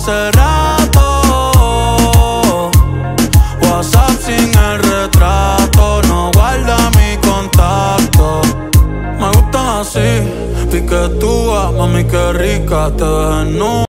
hace rato. WhatsApp sin el retrato, no guarda mi contacto. Me gustan así, piquetúa, mami, qué rica te ves en